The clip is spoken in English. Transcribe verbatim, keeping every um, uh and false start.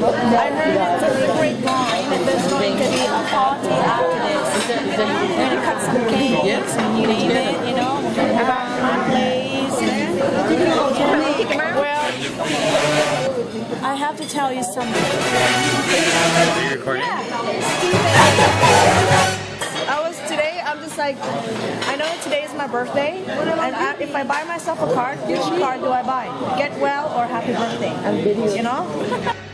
I heard it's a grapevine and there's going to be a party after this. We're going to cut some cakes and you name it, you know. Um, plays. Well, I have to tell you something. Are you recording? Yeah. I was today, I'm just like, I know that today is my birthday, and I, if I buy myself a card, which card do I buy? Get well or happy birthday? You know?